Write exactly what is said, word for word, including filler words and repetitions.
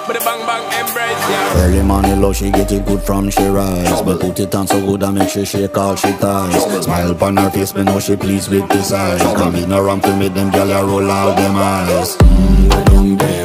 But the bang bang embrace, yeah. Early morning love, she get it good from she rise, but put it on so good and make she shake all she ties. Smile upon her face, me know she pleased with this eyes. Come in around to make them gyal a roll out them eyes. Mm, we don't care.